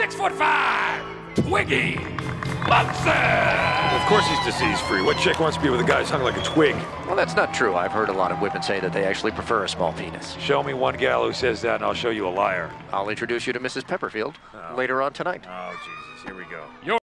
6'5", Twiggy Munson. Of course he's disease-free. What chick wants to be with a guy who's hung like a twig? Well, that's not true. I've heard a lot of women say that they actually prefer a small penis. Show me one gal who says that, and I'll show you a liar. I'll introduce you to Mrs. Pepperfeild later on tonight. Oh, Jesus. Here we go.